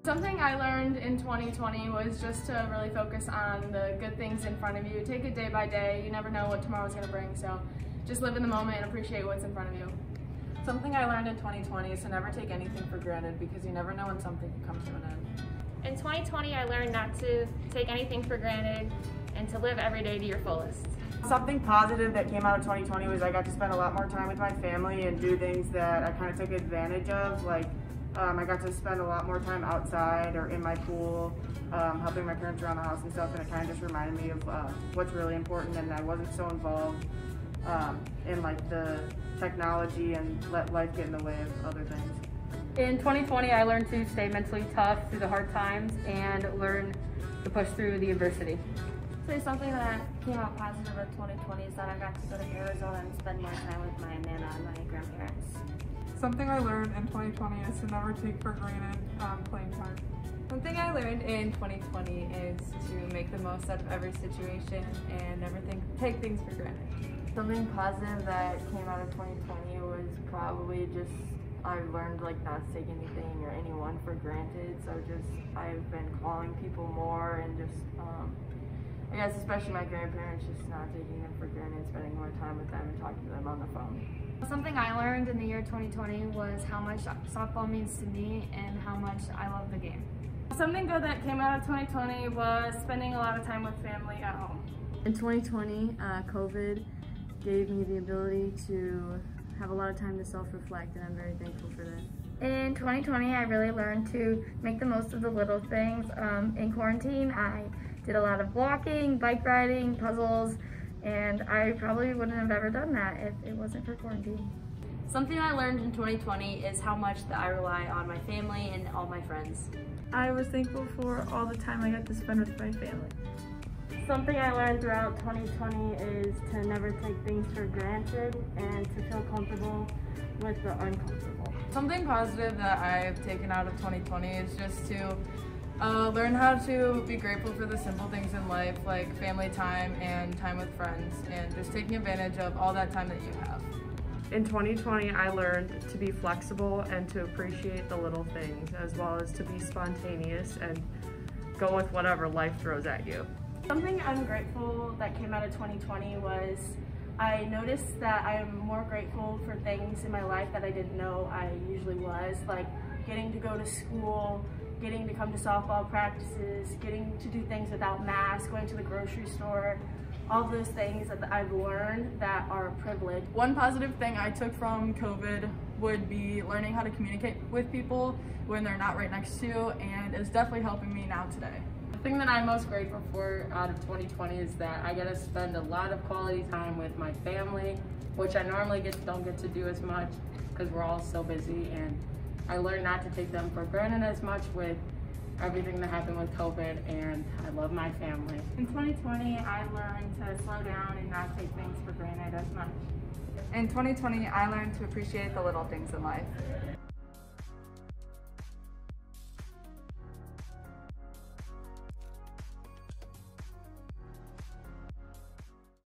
Something I learned in 2020 was just to really focus on the good things in front of you. Take it day by day. You never know what tomorrow's going to bring, so just live in the moment and appreciate what's in front of you. Something I learned in 2020 is to never take anything for granted because you never know when something can come to an end. In 2020, I learned not to take anything for granted and to live every day to your fullest. Something positive that came out of 2020 was I got to spend a lot more time with my family and do things that I kind of took advantage of, like I got to spend a lot more time outside or in my pool, helping my parents around the house and stuff, and it kind of just reminded me of what's really important, and I wasn't so involved in like the technology and let life get in the way of other things. In 2020, I learned to stay mentally tough through the hard times and learn to push through the adversity. So something that came out positive of 2020 is that I got to go to Arizona and spend more time with my nana and my grandparents. Something I learned in 2020 is to never take for granted playing time. Something I learned in 2020 is to make the most out of every situation and never take things for granted. Something positive that came out of 2020 was probably just I learned like not to take anything or anyone for granted. So just I've been calling people more and just I guess especially my grandparents, just not taking them for granted, spending more time with them and talking to them on the phone. Something I learned in the year 2020 was how much softball means to me and how much I love the game. Something good that came out of 2020 was spending a lot of time with family at home. In 2020, COVID gave me the ability to have a lot of time to self-reflect, and I'm very thankful for that. In 2020, I really learned to make the most of the little things. In quarantine, I did a lot of walking, bike riding, puzzles, and I probably wouldn't have ever done that if it wasn't for quarantine. Something I learned in 2020 is how much that I rely on my family and all my friends. I was thankful for all the time I got to spend with my family. Something I learned throughout 2020 is to never take things for granted and to feel comfortable with the uncomfortable. Something positive that I've taken out of 2020 is just to learn how to be grateful for the simple things in life, like family time and time with friends, and just taking advantage of all that time that you have. In 2020, I learned to be flexible and to appreciate the little things, as well as to be spontaneous and go with whatever life throws at you. Something I'm grateful that came out of 2020 was I noticed that I am more grateful for things in my life that I didn't know I usually was, like getting to go to school, getting to come to softball practices, getting to do things without masks, going to the grocery store, all those things that I've learned that are a privilege. One positive thing I took from COVID would be learning how to communicate with people when they're not right next to you, and it's definitely helping me now today. The thing that I'm most grateful for out of 2020 is that I get to spend a lot of quality time with my family, which I normally don't get to do as much because we're all so busy, and I learned not to take them for granted as much with everything that happened with COVID, and I love my family. In 2020, I learned to slow down and not take things for granted as much. In 2020, I learned to appreciate the little things in life.